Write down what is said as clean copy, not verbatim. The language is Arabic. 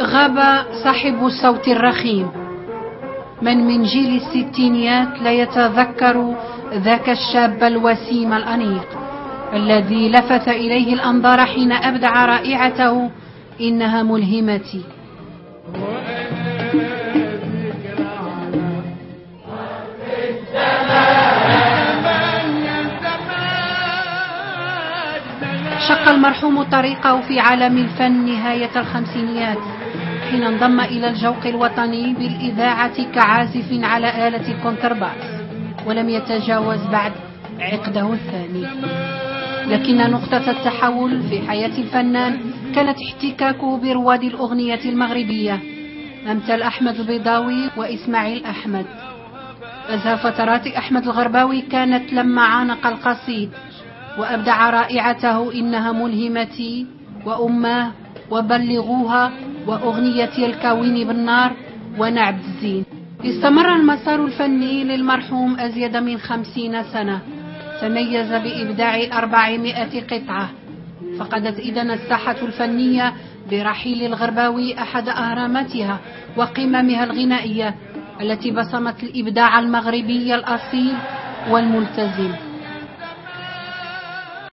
غاب صاحب الصوت الرخيم. من جيل الستينيات لا يتذكر ذاك الشاب الوسيم الأنيق الذي لفت إليه الأنظار حين أبدع رائعته إنها ملهمتي. شق المرحوم طريقه في عالم الفن نهاية الخمسينيات حين انضم إلى الجوق الوطني بالإذاعة كعازف على آلة الكونترباس، ولم يتجاوز بعد عقده الثاني. لكن نقطة التحول في حياة الفنان كانت احتكاكه برواد الأغنية المغربية أمثال أحمد البيضاوي وإسماعيل أحمد. أزهى فترات أحمد الغرباوي كانت لما عانق القصيد وأبدع رائعته إنها ملهمتي وأماه وبلغوها وأغنيتي الكاوين بالنار ونعبد الزين. استمر المسار الفني للمرحوم أزيد من 50 سنة، تميز بإبداع 400 قطعة. فقدت إذن الساحة الفنية برحيل الغرباوي أحد أهراماتها وقممها الغنائية التي بصمت الإبداع المغربي الأصيل والملتزم.